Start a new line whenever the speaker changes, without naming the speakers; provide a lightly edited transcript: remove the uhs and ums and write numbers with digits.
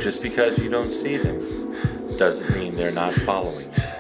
Just because you don't see them doesn't mean they're not following you.